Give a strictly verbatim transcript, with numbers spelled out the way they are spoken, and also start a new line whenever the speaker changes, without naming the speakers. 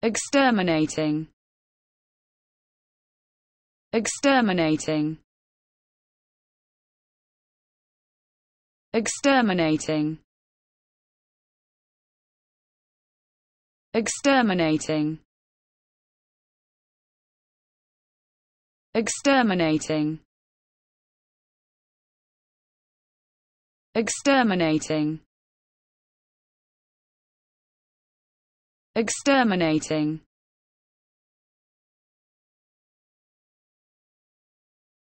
exterminating, exterminating, exterminating, exterminating, exterminating, exterminating, exterminating,